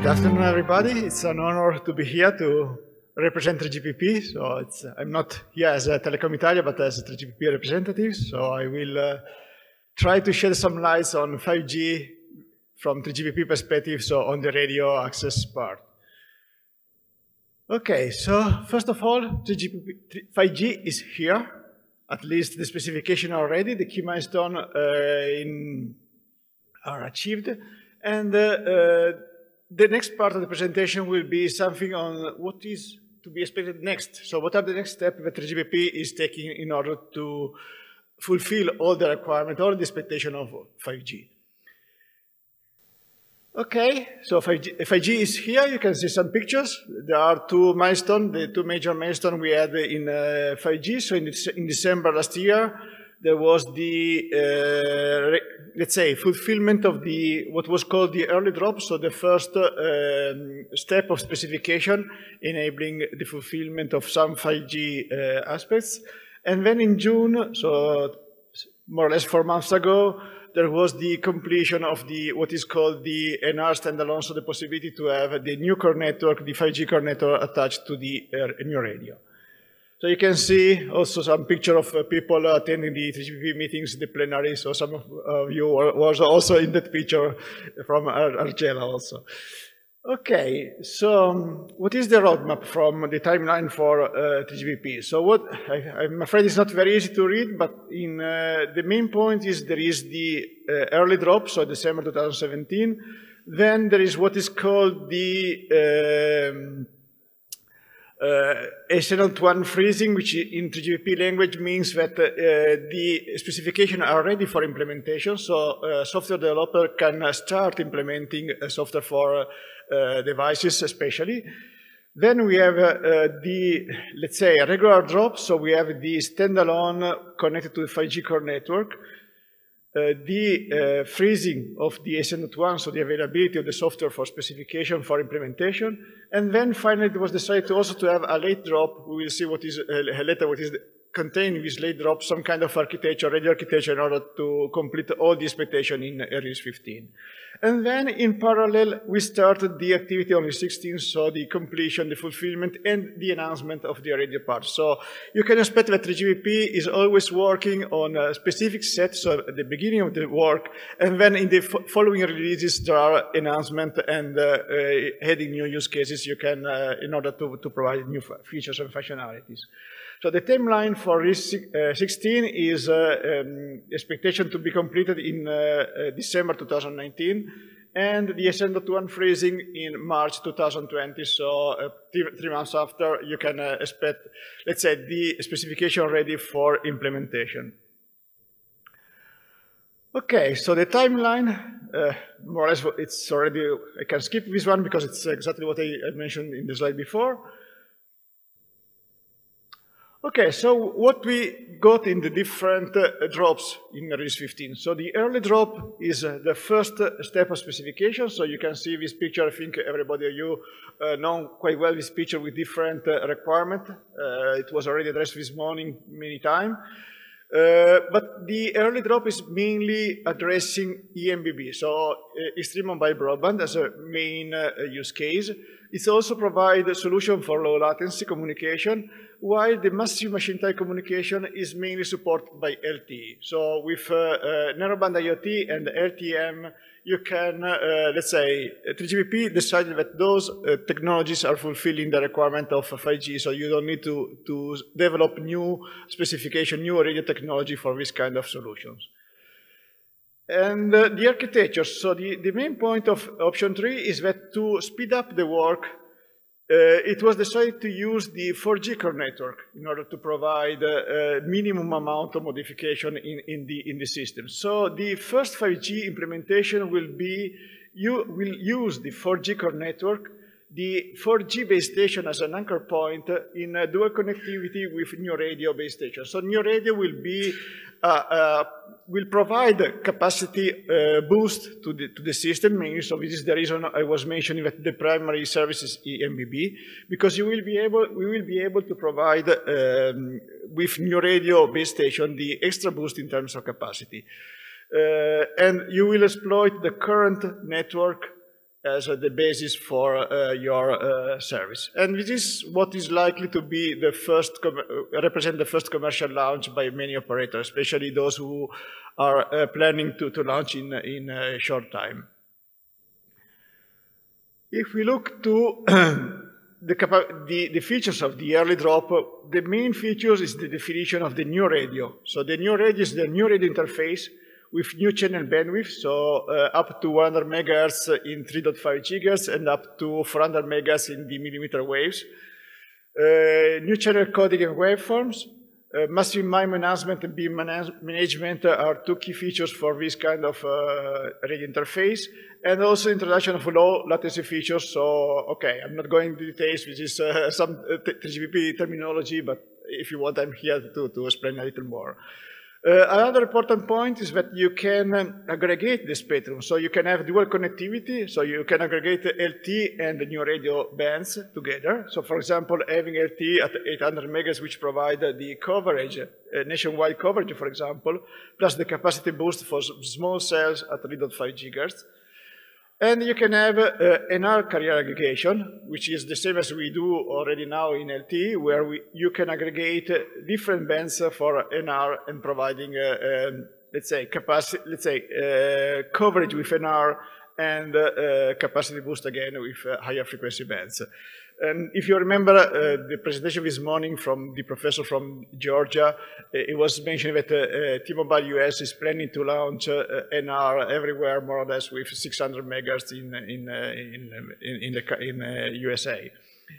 Good afternoon, everybody. It's an honor to be here to represent 3GPP. So I'm not here as a Telecom Italia, but as a 3GPP representative. So I will try to shed some lights on 5G from 3GPP perspective, so on the radio access part. Okay, so first of all, 5G is here. At least the specification already, the key milestone are achieved. And the next part of the presentation will be something on what is to be expected next. So what are the next steps that 3GPP is taking in order to fulfill all the requirements, all the expectation of 5G. Okay, so 5G is here. You can see some pictures. There are two milestones, the two major milestones we had in 5G. So in December last year, there was the, let's say, fulfillment of what was called the early drop, so the first step of specification enabling the fulfillment of some 5G aspects. And then in June, so more or less 4 months ago, there was the completion of what is called the NR standalone, so the possibility to have the new core network, the 5G core network attached to the new radio. So you can see also some picture of people attending the 3GPP meetings, the plenary. So some of you was also in that picture from Argela also. Okay, so what is the roadmap from the timeline for 3GPP? So I'm afraid it's not very easy to read, but the main point is there is the early drop, so December 2017. Then there is what is called the SN1 freezing, which in 3GPP language means that the specifications are ready for implementation, so software developer can start implementing software for devices especially. Then we have let's say, a regular drop, so we have the standalone connected to the 5G core network, the freezing of the SN1, so the availability of the software for specification for implementation, and then finally it was decided also to have a late drop. We will see what is later what is contained in this late drop, some kind of architecture, radio architecture, in order to complete all the expectation in release 15. And then in parallel, we started the activity on the 16th, so the completion, the fulfillment, and the announcement of the radio part. So you can expect that 3GPP is always working on a specific set, so at the beginning of the work, and then in the following releases, there are announcements and adding new use cases you can, in order to provide new features and functionalities. So the timeline for release 16 is expectation to be completed in December 2019, and the SN1 freezing in March 2020. So 3 months after, you can expect, let's say, the specification ready for implementation. Okay, so the timeline, more or less, it's already, I can skip this one because it's exactly what I mentioned in the slide before. Okay, so what we got in the different drops in release 15. So the early drop is the first step of specification. So you can see this picture. I think everybody of you know quite well this picture with different requirements. It was already addressed this morning many times. But the early drop is mainly addressing eMBB, so extreme mobile broadband as a main use case. It also provides a solution for low latency communication, while the massive machine type communication is mainly supported by LTE. So with narrowband IoT and LTM, you can, let's say, 3GPP decided that those technologies are fulfilling the requirement of 5G, so you don't need to develop new specification, new radio technology for this kind of solutions. And the architecture, so the main point of option 3 is that to speed up the work, it was decided to use the 4G core network in order to provide a minimum amount of modification in the system. So the first 5G implementation will use the 4G core network, the 4G base station as an anchor point in dual connectivity with new radio base station. So new radio will provide a capacity boost to the system mainly. So this is the reason I was mentioning that the primary service is eMBB, because we will be able to provide with new radio base station the extra boost in terms of capacity. And you will exploit the current network as the basis for your service. And this is what is likely to be the first, represent the first commercial launch by many operators, especially those who are planning to launch in a short time. If we look to the features of the early drop, the main features is the definition of the new radio. So the new radio is the new radio interface with new channel bandwidth, so up to 100 megahertz in 3.5 gigahertz and up to 400 megahertz in the millimeter waves. New channel coding and waveforms. Massive MIMO enhancement and beam management are two key features for this kind of radio interface, and also introduction of low latency features. So, okay, I'm not going into details, which is some 3GPP terminology, but if you want, I'm here to explain a little more. Another important point is that you can aggregate the spectrum. So you can have dual connectivity. So you can aggregate LT and the new radio bands together. So for example, having LT at 800 megahertz, which provide the coverage, nationwide coverage, for example, plus the capacity boost for small cells at 3.5 gigahertz. And you can have NR carrier aggregation, which is the same as we do already now in LT, where you can aggregate different bands for NR and providing, let's say, coverage with NR and capacity boost again with higher frequency bands. And if you remember the presentation this morning from the professor from Georgia, it was mentioned that T-Mobile US is planning to launch NR everywhere, more or less, with 600 megahertz in USA.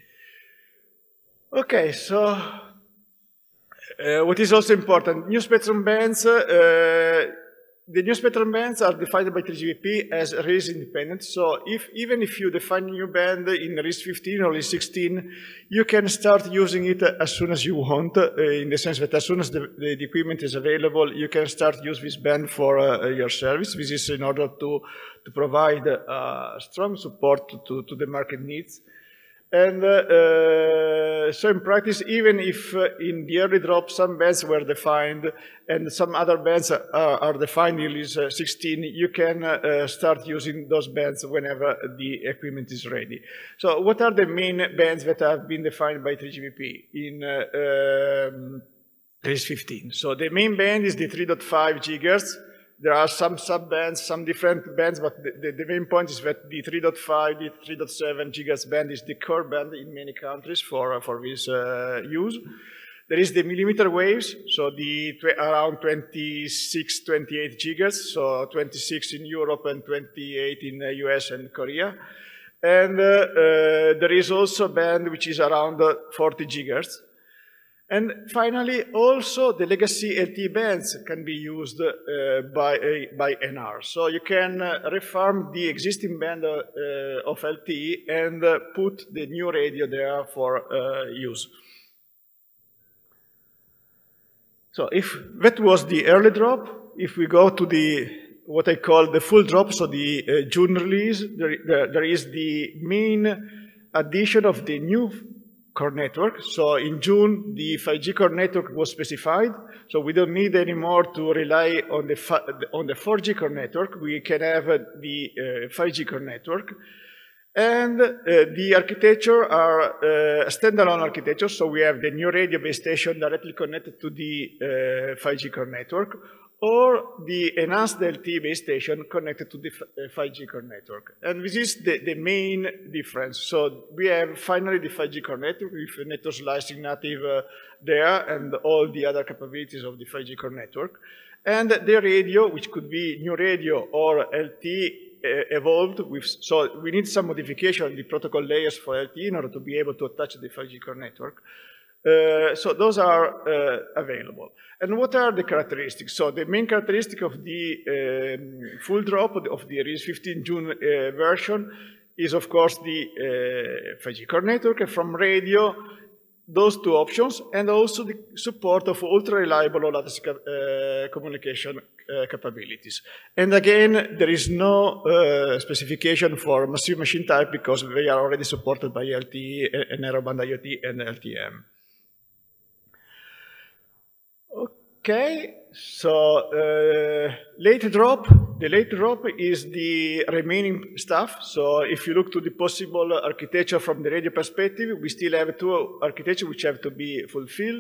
Okay, so what is also important, new spectrum bands. The new spectrum bands are defined by 3GPP as release independent. So even if you define a new band in release 15 or release 16, you can start using it as soon as you want, in the sense that as soon as the equipment is available, you can start use this band for your service. This is in order to provide strong support to the market needs. And so in practice, even if in the early drop some bands were defined and some other bands are defined in release 16, you can start using those bands whenever the equipment is ready. So what are the main bands that have been defined by 3GPP in release 15? So the main band is the 3.5 gigahertz. There are some sub-bands, some different bands, but the main point is that the 3.5, the 3.7 gigahertz band is the core band in many countries for this use. There is the millimeter waves, so around 26, 28 gigahertz, so 26 in Europe and 28 in the US and Korea. And there is also a band which is around 40 gigahertz. And finally, also the legacy LT bands can be used by NR. So you can refarm the existing band of LT and put the new radio there for use. So if that was the early drop, if we go to what I call the full drop, so the June release, there is the main addition of the new core network. So in June, the 5G core network was specified. So we don't need anymore to rely on the 4G core network. We can have the 5G core network. And the architecture are standalone architecture. So we have the new radio base station directly connected to the 5G core network, or the enhanced LTE base station connected to the 5G core network. And this is the main difference. So we have finally the 5G core network with network slicing native there and all the other capabilities of the 5G core network. And the radio, which could be new radio or LTE evolved with, so we need some modification in the protocol layers for LTE in order to be able to attach the 5G core network. So those are available. And what are the characteristics? So the main characteristic of the full drop of the release 15 June version is, of course, the 5G core network, and from radio, those two options, and also the support of ultra-reliable low latency communication capabilities. And again, there is no specification for massive machine type because they are already supported by LTE, Narrowband IoT, and LTM. Okay, so late drop. the late drop is the remaining stuff. So if you look to the possible architecture from the radio perspective, we still have two architectures which have to be fulfilled.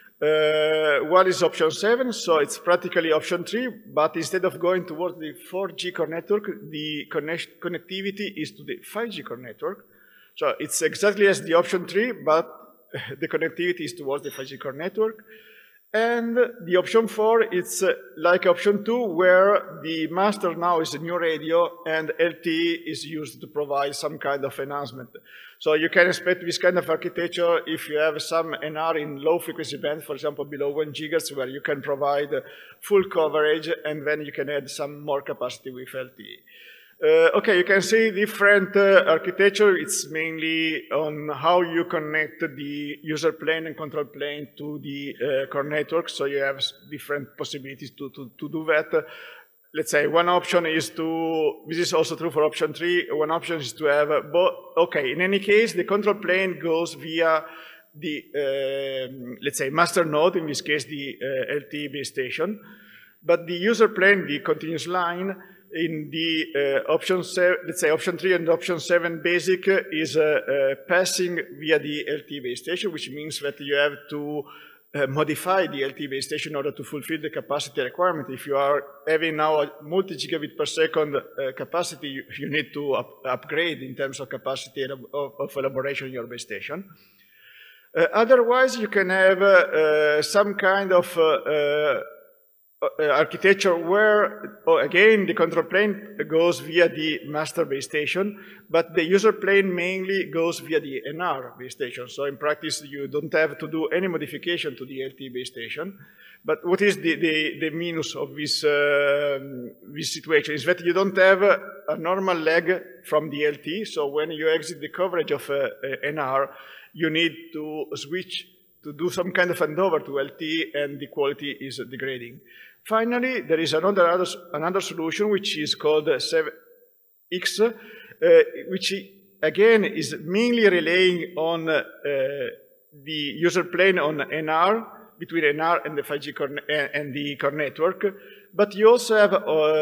One is option 7, so it's practically option 3, but instead of going towards the 4G core network, the connectivity is to the 5G core network. So it's exactly as the option 3, but the connectivity is towards the 5G core network. And the option 4, it's like option 2, where the master now is a new radio and LTE is used to provide some kind of enhancement. So you can expect this kind of architecture if you have some NR in low frequency band, for example, below 1 GHz, where you can provide full coverage and then you can add some more capacity with LTE. Okay, you can see different architecture. It's mainly on how you connect the user plane and control plane to the core network. So you have different possibilities to do that. Let's say one option is to, this is also true for option 3, one option is to have both. Okay, in any case, the control plane goes via the, let's say, master node, in this case, the LTE base station. But the user plane, the continuous line, in the option 7, let's say option 3 and option 7 basic is passing via the LTE base station, which means that you have to modify the LTE base station in order to fulfill the capacity requirement. If you are having now a multi-gigabit per second capacity, you need to upgrade in terms of capacity of elaboration in your base station. Otherwise, you can have some kind of architecture where, again, the control plane goes via the master base station, but the user plane mainly goes via the NR base station. So in practice, you don't have to do any modification to the LTE base station. But what is the minus of this, this situation is that you don't have a normal lag from the LTE. So when you exit the coverage of NR, you need to switch to do some kind of handover to LTE, and the quality is degrading. Finally, there is another solution which is called 7X, which again is mainly relying on the user plane on NR, between NR and the 5G core and the core network, but you also have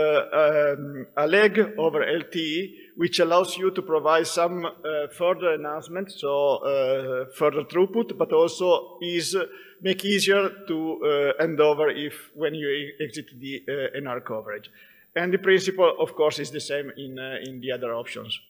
a lag over LTE, which allows you to provide some further enhancement, so further throughput, but also make easier to hand over when you exit the NR coverage. And the principle, of course, is the same in the other options.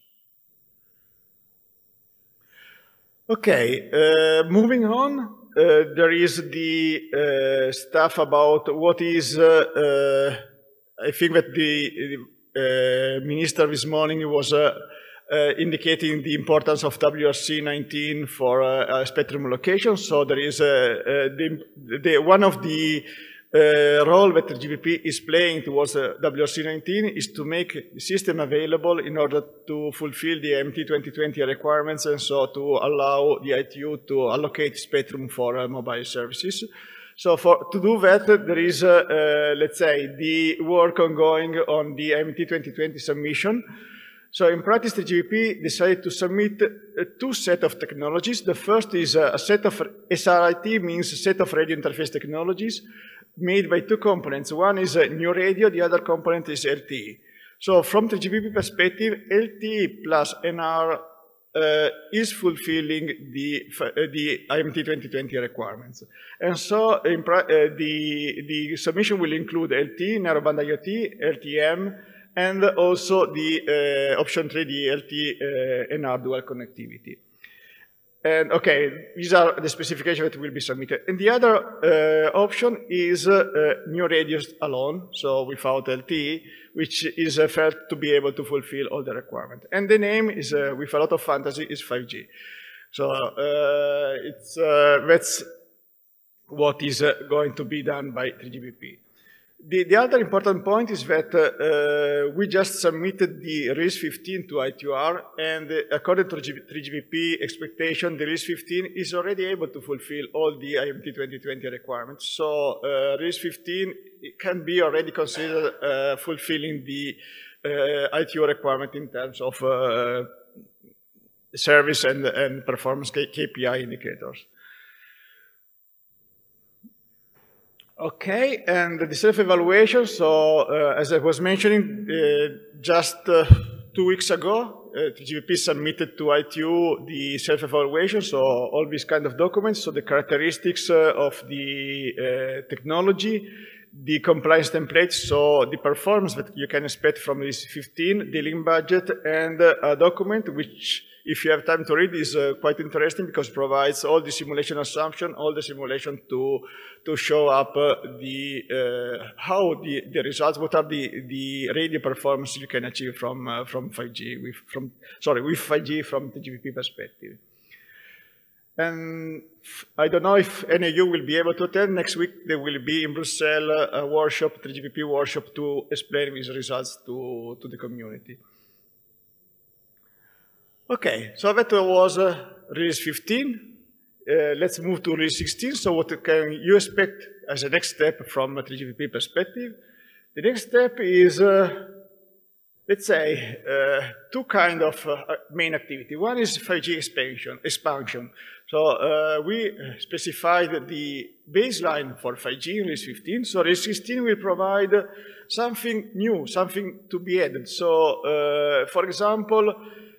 Okay, moving on. There is the stuff about what is, I think that the minister this morning was indicating the importance of WRC-19 for spectrum allocation. So there is one of the role that the GPP is playing towards WRC-19 is to make the system available in order to fulfill the IMT 2020 requirements, and so to allow the ITU to allocate spectrum for mobile services. So to do that, there is, let's say, the work ongoing on the IMT 2020 submission. So in practice, the GPP decided to submit two sets of technologies. The first is a set of SRIT, means a set of radio interface technologies, made by two components. One is a new radio, the other component is LTE. So from the GPP perspective, LTE plus NR is fulfilling the IMT 2020 requirements. And so the submission will include LTE, narrowband IoT, LTM, and also the option 3, the LTE NR dual connectivity. And okay, these are the specifications that will be submitted. And the other option is new radios alone, so without LTE, which is felt to be able to fulfill all the requirements. And the name is, with a lot of fantasy, is 5G. So that's what is going to be done by 3GPP. The other important point is that we just submitted the Release 15 to ITUR, and according to 3GPP expectation, the Release 15 is already able to fulfill all the IMT 2020 requirements. So Release 15 can be already considered fulfilling the ITU requirement in terms of service and performance KPI indicators. Okay, and the self-evaluation, so as I was mentioning, just 2 weeks ago, TGVP submitted to ITU the self-evaluation, so all these kind of documents, so the characteristics of the technology, the compliance templates, so the performance that you can expect from this 15, the link budget, and a document which, if you have time to read, is quite interesting because it provides all the simulation assumption, all the simulation to show up how the results, what are the radio performance you can achieve from 5G, with 5G from the TGVP perspective. And I don't know if any of you will be able to attend. Next week there will be in Brussels a workshop, 3GPP workshop, to explain these results to the community. Okay, so that was release 15. Let's move to release 16. So what can you expect as a next step from a 3GPP perspective? The next step is, let's say, two kind of main activity. One is 5G expansion. So we specified the baseline for 5G in release 15. So release 16 will provide something new, something to be added. So, for example,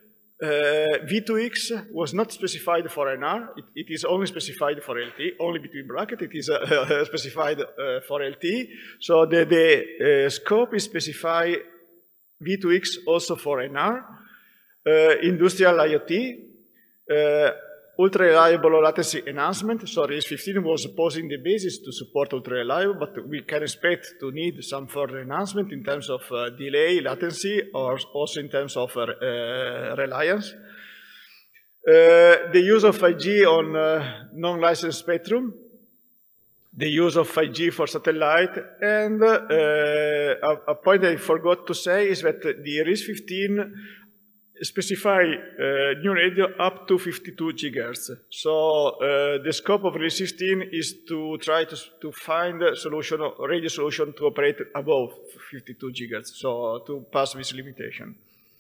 V2X was not specified for NR. It is only specified for LTE, only between brackets. It is specified for LTE. So the scope is specify V2X also for NR, industrial IoT, ultra-reliable low latency enhancement. So release 15 was posing the basis to support ultra-reliable, but we can expect to need some further enhancement in terms of delay, latency, or also in terms of reliance. The use of 5G on non-licensed spectrum, the use of 5G for satellite, and a point I forgot to say is that the release 15 specify new radio up to 52 gigahertz. So the scope of release 16 is to try to find a solution, a radio solution to operate above 52 gigahertz, so to pass this limitation.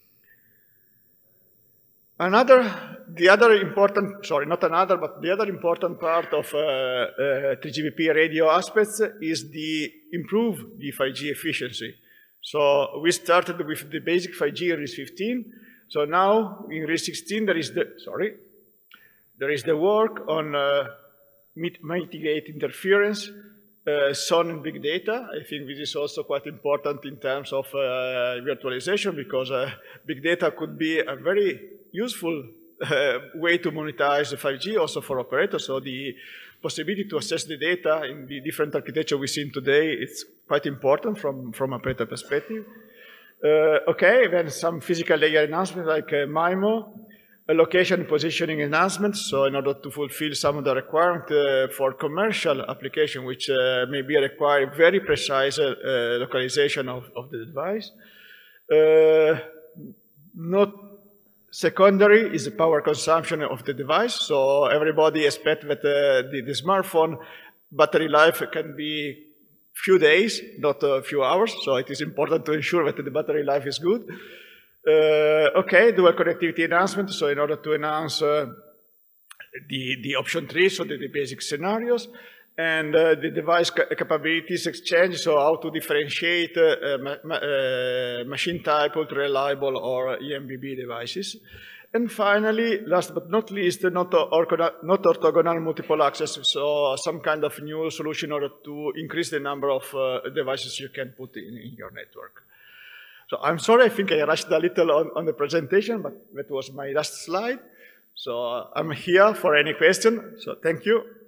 The other important part of 3GPP radio aspects is improve the 5G efficiency. So we started with the basic 5G release 15. So now in release 16 there is the work on mitigate interference, SON and big data. I think this is also quite important in terms of virtualization, because big data could be a very useful way to monetize the 5G also for operators. So the possibility to access the data in the different architecture we've seen today, it's quite important from operator perspective. Okay, then some physical layer enhancement like MIMO, location positioning enhancement, so in order to fulfill some of the requirements for commercial application, which maybe require very precise localization of the device. Not secondary is the power consumption of the device, so everybody expects that the smartphone battery life can be few days, not a few hours, so it is important to ensure that the battery life is good. Okay, dual connectivity enhancement, so in order to enhance the option 3, so the basic scenarios, and the device capabilities exchange, so how to differentiate machine type, ultra-reliable, or EMBB devices. And finally, last but not least, not orthogonal multiple access, so some kind of new solution in order to increase the number of devices you can put in your network. So I'm sorry, I think I rushed a little on the presentation, but that was my last slide. So I'm here for any question, so thank you.